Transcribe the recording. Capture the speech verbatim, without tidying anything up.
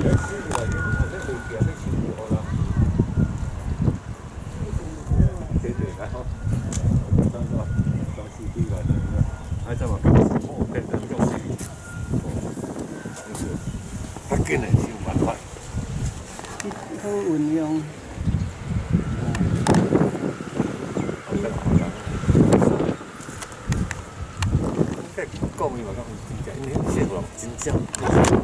较紧诶，想办法。 好运用。 讲伊嘛，讲真正，因为谢老真正。